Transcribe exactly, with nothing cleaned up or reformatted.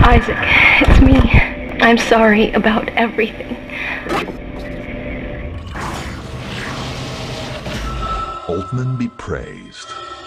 Isaac, it's me. I'm sorry about everything. Altman be praised.